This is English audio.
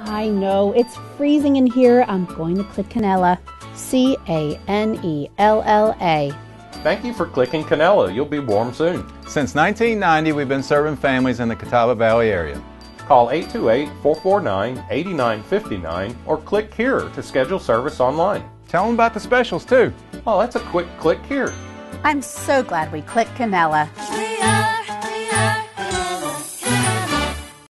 I know, it's freezing in here. I'm going to click Canella. C-A-N-E-L-L-A. Thank you for clicking Canella. You'll be warm soon. Since 1990, we've been serving families in the Catawba Valley area. Call 828-449-8959 or click here to schedule service online. Tell them about the specials too. Oh, that's a quick click here. I'm so glad we clicked Canella.